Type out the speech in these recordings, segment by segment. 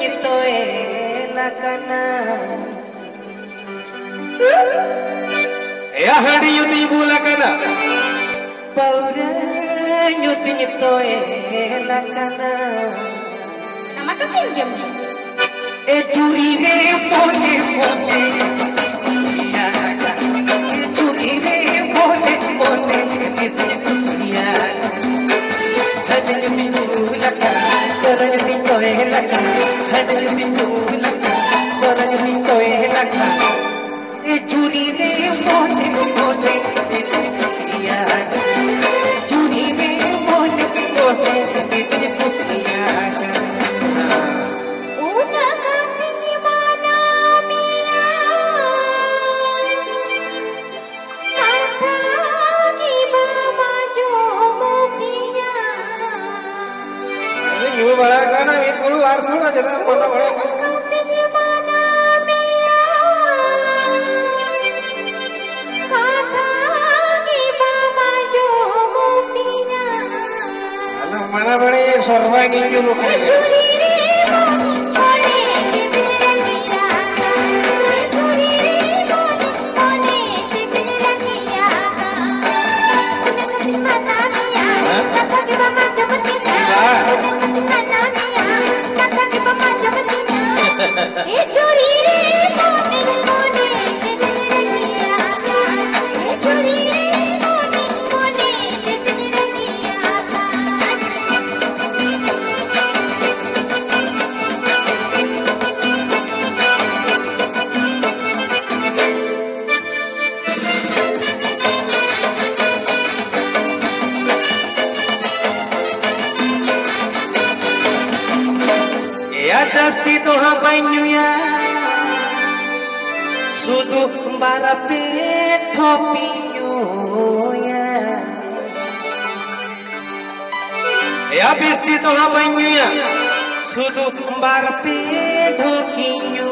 nyuting itu lakana ya hadi nyuting bulakana paura nyuting itu lakana nama tuh pinjam curi re mone mone ya curi re mone mone itu kusiya hadi nyuting bulakana paura nyuting itu lakana hadi nyuting bulakana paura nyuting itu lakana चूड़ी रे मोने मोने तेरी खुशियाँ चूड़ी रे मोने मोने तेरी खुशियाँ una katini mana miya kata ki bama jo motiya ये बड़ा गाना ये बोलो और थोड़ा ज़्यादा बोला बड़ा katini mana miya kata ki bama jo motiya mana बड़े ये सर्वांगी जो लोग हैं churi re mone kitne rakiya churi re mone kitne rakiya una katini mana miya kata ki bama jo motiya una katini mana miya kata ki bama jo motiya e churi re mone mone kitne rakiya e churi re mone mone kitne rakiya ya jasti toha banyuya sudu barape thopiyo ya besti toha banyuya sudu barape thokiyo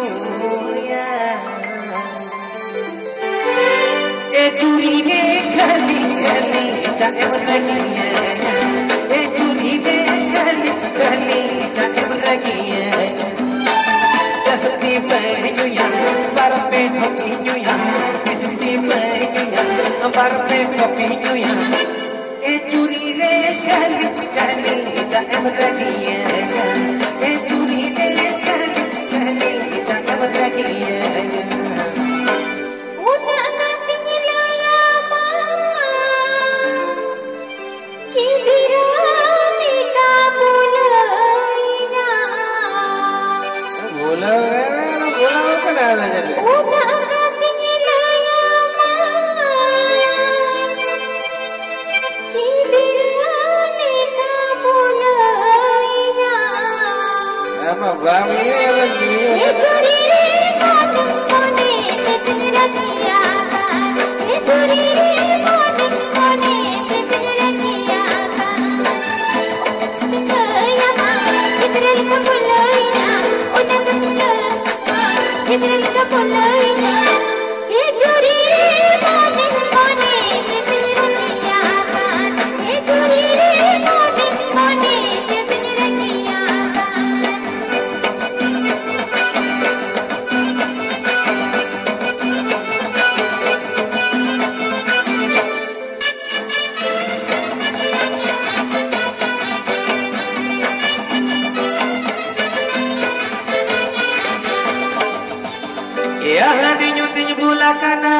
चूड़ी रे गली गली जाए लगी है चूड़ी रे गली गली जाए लगी है जसती पहनुया पर पे ठोकिनुया जसती पहनुया पर पे ठोकिनुया चूड़ी रे गली गली जाए लगी है चूड़ी रे गली गली जाए लगी है una katini layama kidirani ka bulaina बोला का ना जाने una katini layama kidirani ka bulaina apa bang ini lagi e churi re mone mone kitne rakiya e churi re mone mone kitne rakiya layama kitne ka bulaina una katini kitne ka bulaina e churi re mone mone kitne rakiya e churi re mone mone kitne rakiya ya hadi nyuting bulakana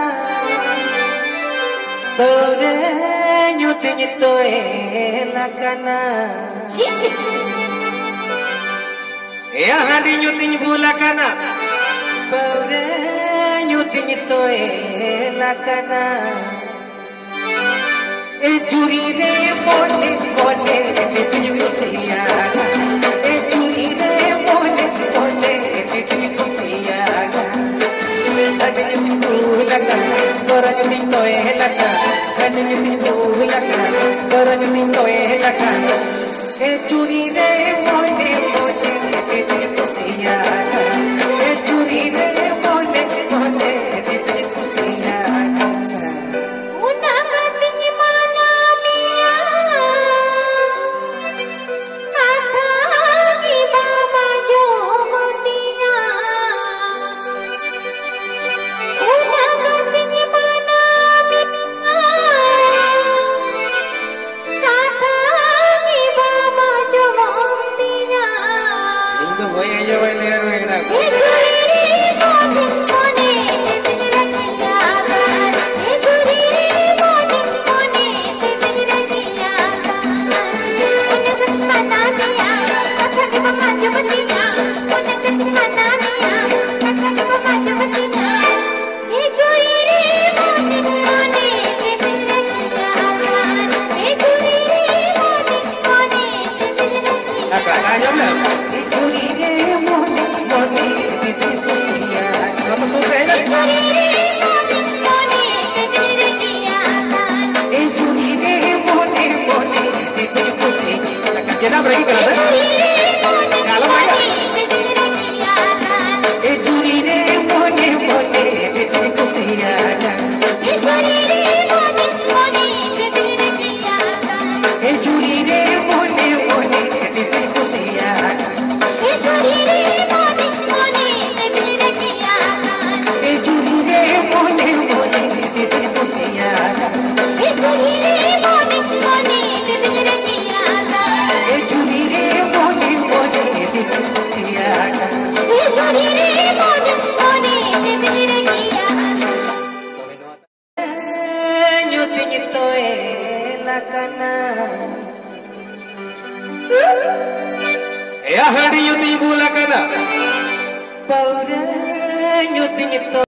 tore nyuting itu lakana chi chi chi ya hadi nyuting bulakana tore nyuting itu lakana चूड़ी रे मोने मोने तेरी खुशियाँ चूड़ी रे मोने मोने तेरी खुशियाँ हडी तू लगा तोरा नी तोए लगा हडी तू लगा तोरा नी तोए लगा चूड़ी रे मोने मोने तेरी खुशियाँ चूड़ी रे मोने मोने तेरी खुशियाँ una katini mana miya kata ki bama jo aja benar. Juri re mone mone titri kusiya. Kamu tuh kayaknya. Juri re mone mone titri kusiya. Kita pergi ke atas. Kalau mereka. Juri re mone mone titri kusiya. Juri re mone mone titri kusiya. Ya hari itu ibu lakana. Paura nyuti nyito